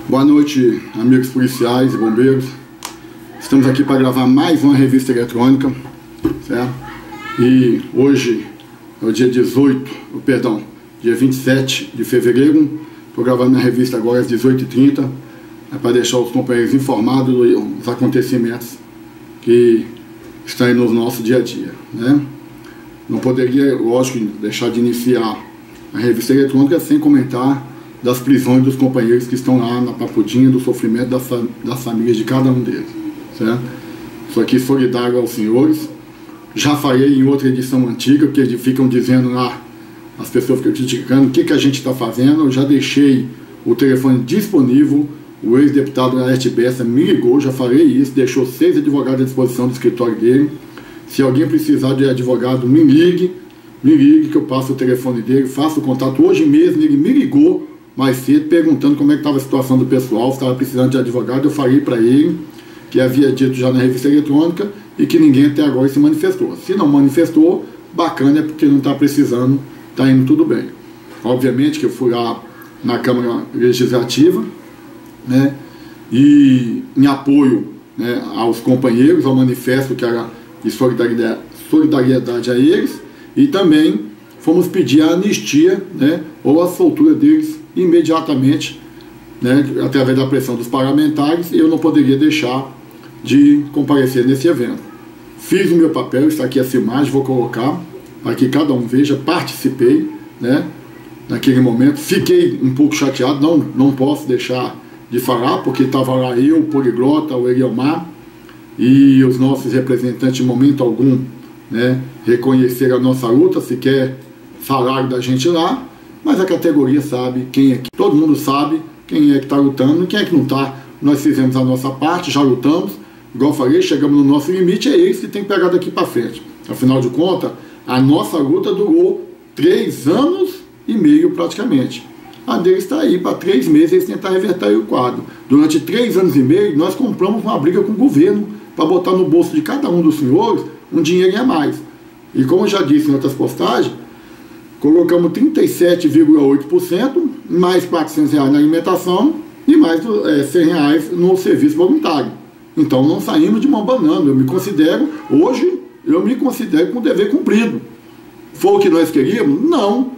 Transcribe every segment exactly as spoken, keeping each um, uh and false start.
Boa noite, amigos policiais e bombeiros. Estamos aqui para gravar mais uma revista eletrônica, certo? E hoje é o dia dezoito, perdão, dia vinte e sete de fevereiro. Estou gravando minha revista agora às dezoito e trinta, é para deixar os companheiros informados dos acontecimentos que estão aí no nosso dia a dia, né? Não poderia, lógico, deixar de iniciar a revista eletrônica sem comentar das prisões dos companheiros que estão lá na Papudinha, do sofrimento das, das famílias de cada um deles, certo? Isso aqui solidário aos senhores. Já falei em outra edição antiga, porque eles ficam dizendo lá, as pessoas ficam criticando o que, que a gente está fazendo. Eu já deixei o telefone disponível, o ex-deputado Laerte Bessa me ligou, já falei isso, deixou seis advogados à disposição do escritório dele. Se alguém precisar de advogado, me ligue, me ligue que eu passo o telefone dele, faço o contato. Hoje mesmo ele me ligou mais cedo, perguntando como é que estava a situação do pessoal, se estava precisando de advogado. Eu falei para ele que havia dito já na revista eletrônica e que ninguém até agora se manifestou. Se não manifestou, bacana, é porque não está precisando, está indo tudo bem. Obviamente que eu fui lá na Câmara Legislativa, né, e em apoio, né, aos companheiros, ao manifesto que era de solidariedade, solidariedade a eles, e também fomos pedir a anistia, né, ou a soltura deles imediatamente, né, através da pressão dos parlamentares. E eu não poderia deixar de comparecer nesse evento. Fiz o meu papel, está aqui essa imagem, vou colocar para que cada um veja. Participei, né, naquele momento. Fiquei um pouco chateado, não, não posso deixar de falar, porque estava lá eu, o Poliglota, o Eliomar e os nossos representantes. Em momento algum, né, reconheceram a nossa luta, sequer falaram da gente lá, mas a categoria sabe quem é que, todo mundo sabe quem é que está lutando e quem é que não está. Nós fizemos a nossa parte, já lutamos, igual eu falei, chegamos no nosso limite, é eles que tem que pegar daqui para frente. Afinal de contas, a nossa luta durou três anos e meio praticamente. A deles está aí para três meses, eles tentar reverter o quadro. Durante três anos e meio, nós compramos uma briga com o governo para botar no bolso de cada um dos senhores um dinheiro a mais. E como eu já disse em outras postagens, colocamos trinta e sete vírgula oito por cento, mais quatrocentos reais na alimentação e mais é, cem reais no serviço voluntário. Então não saímos de mão banando. Eu me considero, hoje, eu me considero com o dever cumprido. Foi o que nós queríamos? Não.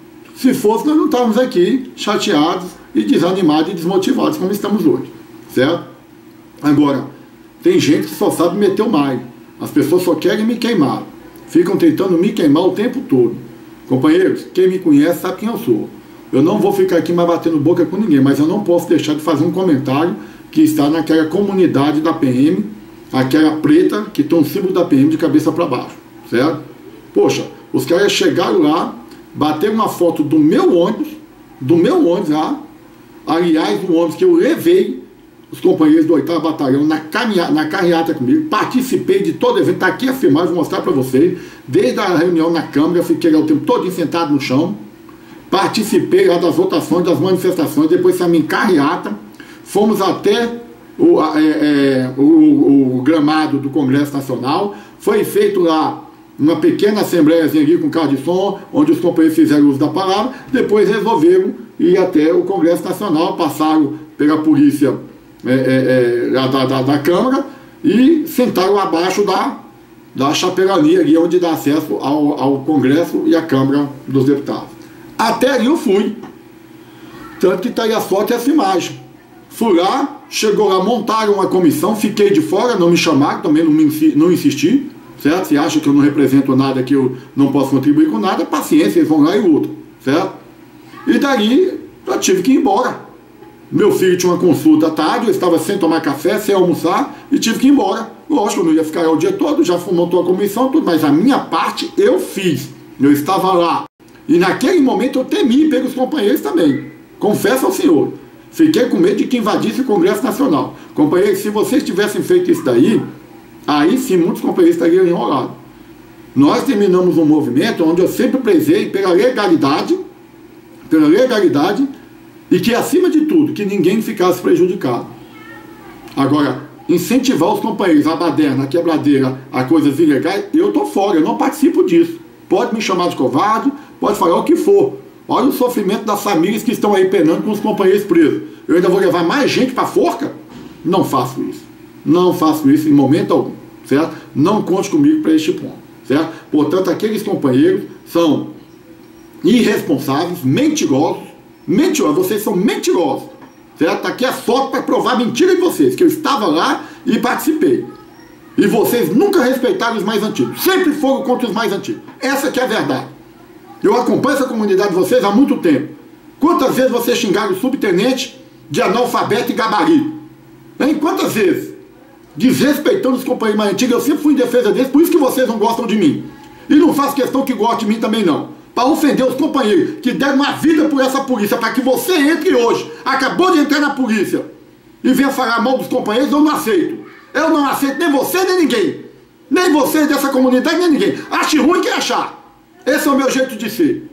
Se fosse, nós não estávamos aqui chateados e desanimados e desmotivados como estamos hoje, certo? Agora, tem gente que só sabe meter o maio. As pessoas só querem me queimar. Ficam tentando me queimar o tempo todo. Companheiros, quem me conhece sabe quem eu sou. Eu não vou ficar aqui mais batendo boca com ninguém, mas eu não posso deixar de fazer um comentário que está naquela comunidade da P M, aquela preta que tem um símbolo da P M de cabeça para baixo, certo? Poxa, os caras chegaram lá, bateram uma foto do meu ônibus, do meu ônibus lá, aliás, do ônibus que eu levei os companheiros do oitavo Batalhão na, caminha, na carreata comigo, participei de todo o evento, está aqui a filmagem, vou mostrar para vocês, desde a reunião na Câmara, fiquei lá o tempo todo sentado no chão, participei lá das votações, das manifestações, depois saímos em carreata, fomos até o, é, é, o, o gramado do Congresso Nacional, foi feito lá uma pequena assembleiazinha ali com carro de som, onde os companheiros fizeram uso da palavra, depois resolveram ir até o Congresso Nacional, passaram pela polícia É, é, é, da, da, da Câmara e sentaram abaixo da, da chapelania ali onde dá acesso ao, ao Congresso e à Câmara dos Deputados. Até ali eu fui, tanto que está aí a foto e essa imagem. Fui lá, chegou lá, montaram uma comissão, fiquei de fora, não me chamaram, também não, me, não insisti, certo? Se acha que eu não represento nada, que eu não posso contribuir com nada, paciência, eles vão lá e lutam, certo? E daí eu tive que ir embora. Meu filho tinha uma consulta à tarde, eu estava sem tomar café, sem almoçar, e tive que ir embora. Lógico, eu não ia ficar o dia todo, já montou a comissão, tudo, mas a minha parte eu fiz. Eu estava lá. E naquele momento eu temi pelos companheiros também. Confesso ao senhor. Fiquei com medo de que invadisse o Congresso Nacional. Companheiros, se vocês tivessem feito isso daí, aí sim muitos companheiros estariam enrolados. Nós terminamos um movimento onde eu sempre prezei pela legalidade, pela legalidade, e que, acima de tudo, que ninguém ficasse prejudicado. Agora, incentivar os companheiros, a baderna, a quebradeira, a coisas ilegais, eu estou fora, eu não participo disso. Pode me chamar de covarde, pode falar o que for, Olha o sofrimento das famílias que estão aí penando com os companheiros presos. Eu ainda vou levar mais gente para a forca? Não faço isso. Não faço isso em momento algum, certo? Não conte comigo para este ponto, certo? Portanto, aqueles companheiros são irresponsáveis, mentirosos, mentirosos, vocês são mentirosos, certo? Aqui é só para provar mentira de vocês, que eu estava lá e participei. E vocês nunca respeitaram os mais antigos, sempre foram contra os mais antigos. Essa que é a verdade. Eu acompanho essa comunidade de vocês há muito tempo. Quantas vezes vocês xingaram o subtenente de analfabeto e gabarito? Hein? Quantas vezes? Desrespeitando os companheiros mais antigos, eu sempre fui em defesa deles, por isso que vocês não gostam de mim. E não faço questão que gostem de mim também não. Para ofender os companheiros que deram uma vida por essa polícia, para que você entre hoje, acabou de entrar na polícia, e venha falar mal dos companheiros, eu não aceito. Eu não aceito nem você, nem ninguém. Nem vocês dessa comunidade, nem ninguém. Ache ruim quem achar. Esse é o meu jeito de ser.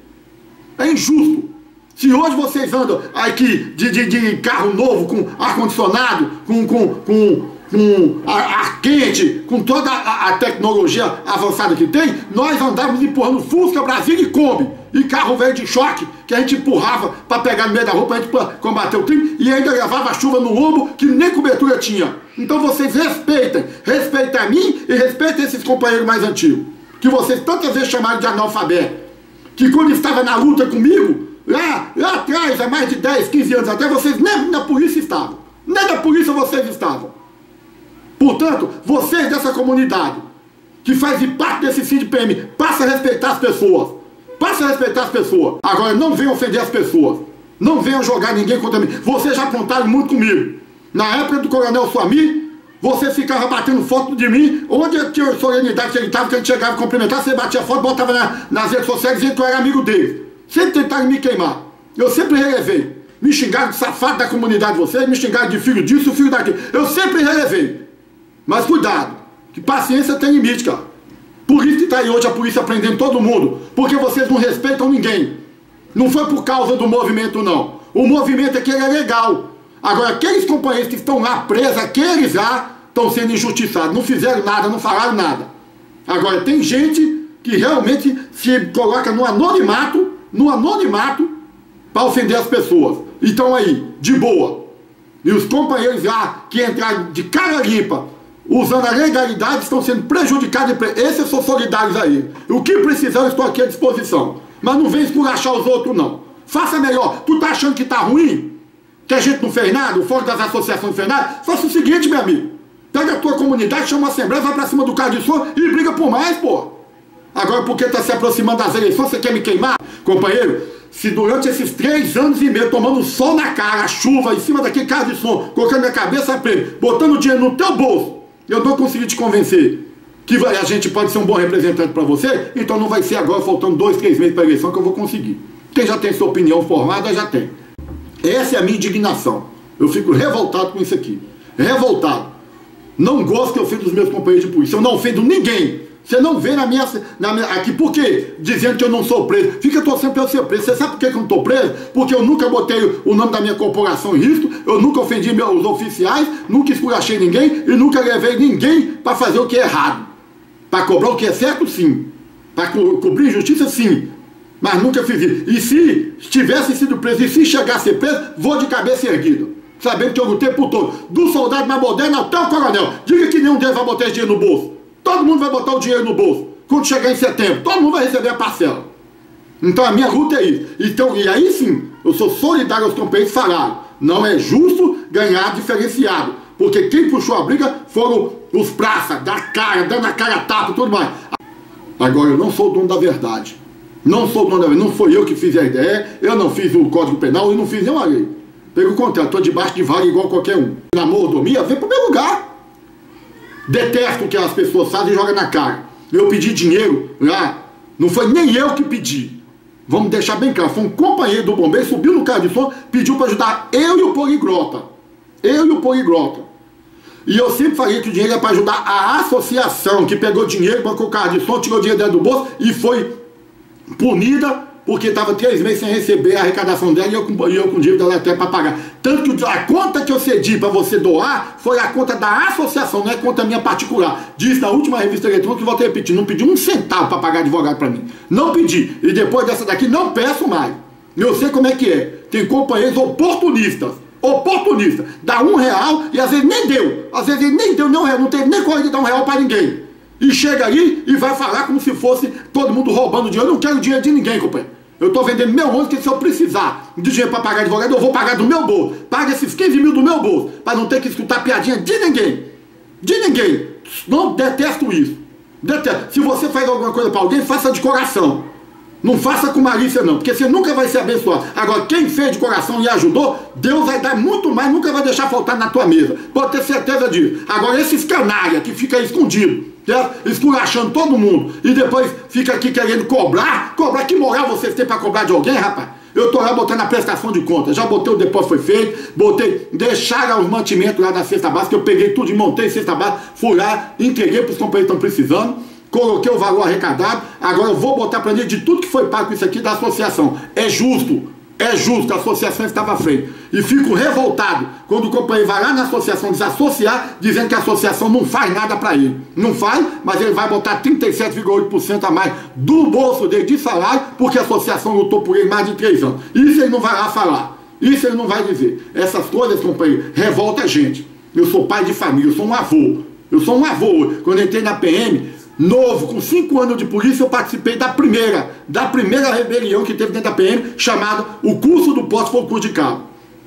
É injusto. Se hoje vocês andam aqui de, de, de carro novo, com ar-condicionado, com, com, com, com ar, ar quente, com toda a, a tecnologia avançada que tem, nós andávamos empurrando Fusca, Brasília e Kombi. E carro velho de choque, que a gente empurrava para pegar no meio da rua, para a gente combater o crime, e ainda levava a chuva no ombro, que nem cobertura tinha. Então vocês respeitem, respeitem a mim e respeitem esses companheiros mais antigos, que vocês tantas vezes chamaram de analfabeto, que quando estava na luta comigo, lá, lá atrás, há mais de dez, quinze anos até, vocês nem na polícia estavam, nem na polícia vocês estavam. Portanto, vocês dessa comunidade, que fazem parte desse C I D P M, passem a respeitar as pessoas. Passa a respeitar as pessoas. Agora, não venham ofender as pessoas. Não venham jogar ninguém contra mim. Vocês já aprontaram muito comigo. Na época do Coronel Suami, vocês ficavam batendo foto de mim. Onde tinha a solenidade que ele estava, que a gente chegava a cumprimentar, você batia foto, botava na, nas redes sociais dizendo que eu era amigo dele. Sempre tentaram me queimar. Eu sempre relevei. Me xingaram de safado da comunidade de vocês, me xingaram de filho disso, filho daquilo. Eu sempre relevei. Mas cuidado, que paciência tem limite, cara. Por isso que está aí hoje a polícia prendendo todo mundo, porque vocês não respeitam ninguém. Não foi por causa do movimento, não. O movimento aqui é legal. Agora, aqueles companheiros que estão lá presos, aqueles lá, estão sendo injustiçados. Não fizeram nada, não falaram nada. Agora, tem gente que realmente se coloca no anonimato, no anonimato, para ofender as pessoas. E estão aí, de boa. E os companheiros lá, que entraram de cara limpa, usando a legalidade, estão sendo prejudicados. Esses são solidários aí. O que precisar, eu estou aqui à disposição. Mas não vem esculachar os outros, não. Faça melhor. Tu tá achando que tá ruim? Que a gente não fez nada? O Fórum das Associações não fez nada? Faça o seguinte, meu amigo. Pega a tua comunidade, chama uma assembleia, vai pra cima do carro de som e briga por mais, pô. Agora, porque tá se aproximando das eleições, você quer me queimar? Companheiro, se durante esses três anos e meio, tomando sol na cara, a chuva, em cima daquele carro de som, colocando minha cabeça a prêmio, botando dinheiro no teu bolso, eu não consegui te convencer que a gente pode ser um bom representante para você, então não vai ser agora, faltando dois, três meses para a eleição, que eu vou conseguir. Quem já tem sua opinião formada, já tem. Essa é a minha indignação. Eu fico revoltado com isso aqui. Revoltado. Não gosto que eu ofendo os meus companheiros de polícia. Eu não ofendo ninguém. Você não vê na minha, na minha... Aqui, por quê? Dizendo que eu não sou preso. Fica torcendo para eu ser preso. Você sabe por que eu não estou preso? Porque eu nunca botei o nome da minha corporação em risco, eu nunca ofendi meus oficiais, nunca esculachei ninguém e nunca levei ninguém para fazer o que é errado. Para cobrar o que é certo, sim. Para co cobrir injustiça, sim. Mas nunca fiz isso. E se tivesse sido preso, e se chegar a ser preso, vou de cabeça erguida. Sabendo que eu lutei por todo. Do soldado mais moderno até o coronel. Diga que nenhum deles vai botar esse dinheiro no bolso. Todo mundo vai botar o dinheiro no bolso. Quando chegar em setembro, todo mundo vai receber a parcela. Então a minha luta é isso. Então, e aí sim, eu sou solidário aos companheiros que falaram. Não é justo ganhar diferenciado. Porque quem puxou a briga foram os praças, da cara, dando a cara a tapa e tudo mais. Agora, eu não sou o dono da verdade. Não sou o dono da verdade. Não foi eu que fiz a ideia, eu não fiz o Código Penal, eu não fiz nenhuma lei. Pelo contrário, estou debaixo de vaga igual qualquer um. Na mordomia, vem para o meu lugar. Detesto o que as pessoas fazem e jogam na cara. Eu pedi dinheiro lá, não foi nem eu que pedi. Vamos deixar bem claro, foi um companheiro do bombeiro, subiu no carro de som, pediu para ajudar eu e o poliglota. Eu e o poliglota. E eu sempre falei que o dinheiro é para ajudar a associação que pegou dinheiro, bancou o carro de som, tirou dinheiro dentro do bolso e foi punida porque estava três meses sem receber a arrecadação dela e eu com, eu com dívida lá até para pagar. Tanto que a conta que eu cedi para você doar foi a conta da associação, não é conta minha particular. Disse na última revista eletrônica que vou ter repetir, não pedi um centavo para pagar advogado para mim. Não pedi. E depois dessa daqui não peço mais. Eu sei como é que é. Tem companheiros oportunistas. Oportunistas. Dá um real e às vezes nem deu. Às vezes ele nem deu nem um real. Não teve nem coragem de dar um real para ninguém. E chega aí e vai falar como se fosse todo mundo roubando dinheiro. Eu não quero dinheiro de ninguém, companheiro. Eu estou vendendo meu ônibus, que se eu precisar de dinheiro para pagar advogado, eu vou pagar do meu bolso. Paga esses quinze mil do meu bolso, para não ter que escutar piadinha de ninguém. De ninguém. Não detesto isso. Detesto. Se você faz alguma coisa para alguém, faça de coração. Não faça com malícia não, porque você nunca vai ser abençoado. Agora, quem fez de coração e ajudou, Deus vai dar muito mais, nunca vai deixar faltar na tua mesa. Pode ter certeza disso. Agora, esses canalha que fica escondido, certo? Esculachando todo mundo, e depois fica aqui querendo cobrar, cobrar, que moral vocês têm para cobrar de alguém, rapaz? Eu tô lá botando a prestação de conta, já botei o depósito, foi feito, botei, deixaram os mantimentos lá da cesta básica, eu peguei tudo e montei cesta básica, fui lá, entreguei para os companheiros que estão precisando. Coloquei o valor arrecadado, agora eu vou botar para de tudo que foi pago com isso aqui da associação. É justo, é justo, a associação estava à frente. E fico revoltado quando o companheiro vai lá na associação desassociar, dizendo que a associação não faz nada para ele. Não faz, mas ele vai botar trinta e sete vírgula oito por cento a mais do bolso dele de salário, porque a associação lutou por ele mais de três anos. Isso ele não vai lá falar, isso ele não vai dizer. Essas coisas, companheiro, revolta a gente. Eu sou pai de família, eu sou um avô. Eu sou um avô. Quando eu entrei na P M... novo, com cinco anos de polícia, eu participei da primeira, da primeira rebelião que teve dentro da P M, chamada o curso do poste foi o curso de cabo.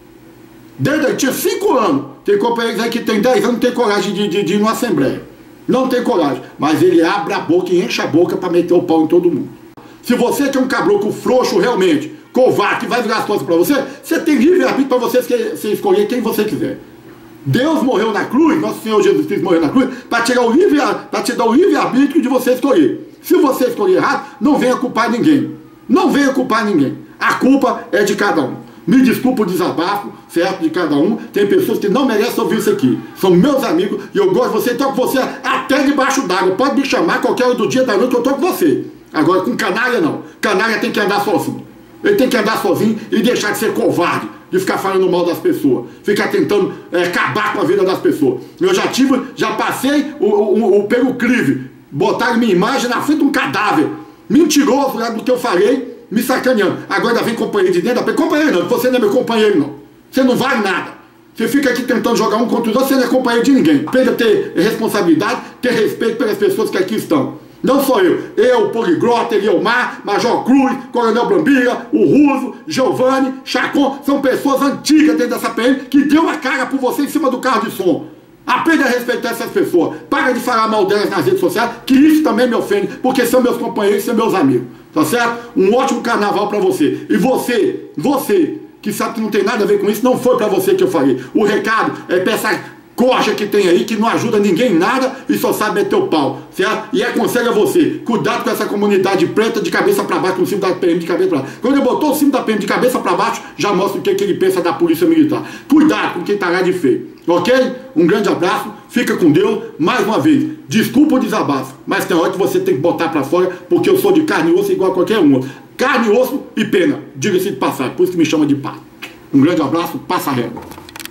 Desde aí, tinha cinco anos. Tem companheiros aí que tem dez anos, não tem coragem de, de, de ir numa assembleia. Não tem coragem. Mas ele abre a boca e enche a boca para meter o pau em todo mundo. Se você que é um caboclo frouxo realmente, covarde, que vai virar as costas para você, você tem livre-arbítrio para você, você escolher quem você quiser. Deus morreu na cruz, nosso Senhor Jesus Cristo morreu na cruz, para tirar o livre, para te dar o livre-arbítrio de você escolher. Se você escolher errado, não venha culpar ninguém. Não venha culpar ninguém. A culpa é de cada um. Me desculpa o desabafo, certo, de cada um. Tem pessoas que não merecem ouvir isso aqui. São meus amigos e eu gosto de você, estou com você até debaixo d'água. Pode me chamar qualquer hora do dia, da noite, que eu estou com você. Agora, com canalha não. Canalha tem que andar sozinho. Ele tem que andar sozinho e deixar de ser covarde, de ficar falando mal das pessoas, ficar tentando é, acabar com a vida das pessoas. Eu já tive, já passei o, o, o pelo crive, botaram minha imagem na frente de um cadáver, mentiroso lá do que eu falei, me sacaneando. Agora vem companheiro de dentro, companheiro não, você não é meu companheiro não, você não vale nada. Você fica aqui tentando jogar um contra os outros, você não é companheiro de ninguém. Aprenda a ter responsabilidade, ter respeito pelas pessoas que aqui estão. Não sou eu, eu, Poliglota, Eliomar, Major Cruz, Coronel Brambila, o Ruso, Giovanni, Chacon, são pessoas antigas dentro dessa P M que deu a cara por você em cima do carro de som. Aprenda a respeitar essas pessoas. Para de falar mal delas nas redes sociais, que isso também me ofende, porque são meus companheiros, são meus amigos. Tá certo? Um ótimo carnaval para você. E você, você, que sabe que não tem nada a ver com isso, não foi para você que eu falei. O recado é pra essa corja que tem aí, que não ajuda ninguém em nada e só sabe meter o pau, certo? E aconselho a você, cuidado com essa comunidade preta de cabeça para baixo, com o símbolo da P M de cabeça para baixo. Quando ele botou o símbolo da P M de cabeça para baixo, já mostra o que, que ele pensa da polícia militar. Cuidado com quem tá lá de feio, ok? Um grande abraço, fica com Deus, mais uma vez, desculpa o desabafo, mas tem hora que você tem que botar para fora, porque eu sou de carne e osso igual a qualquer um. Carne, osso e pena, diga-se de passagem, por isso que me chama de pá. Um grande abraço, passa a régua.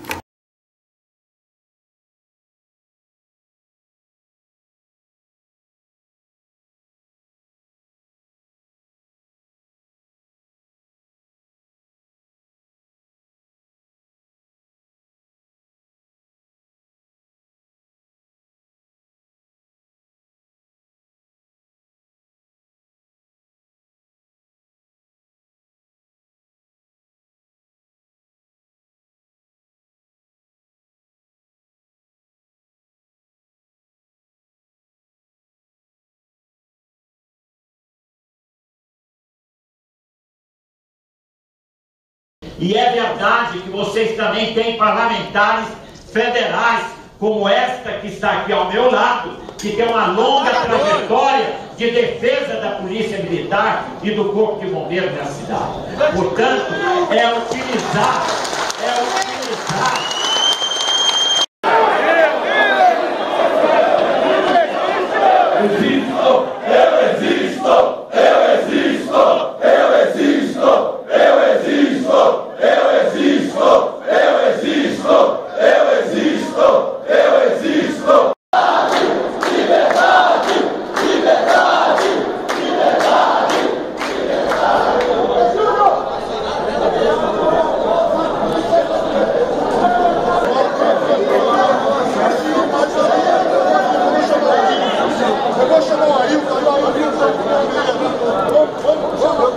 E é verdade que vocês também têm parlamentares federais, como esta que está aqui ao meu lado, que tem uma longa trajetória de defesa da polícia militar e do corpo de bombeiros na cidade. Portanto, é utilizar, é utilizar...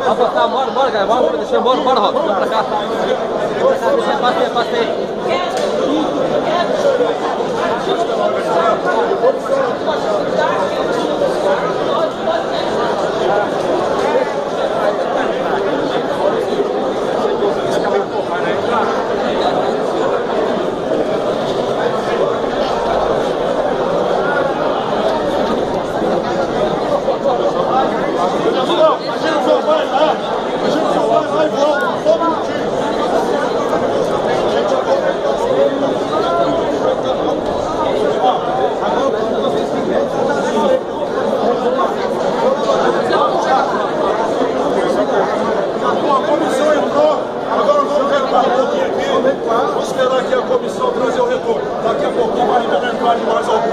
Vamos passar, bora, bora, galera. Bora, deixa eu bora, bora, Rob. Vamos pra cá. Passei, passei. Vamos esperar aqui a comissão trazer o retorno. Daqui a pouquinho vai liberar mais alguém.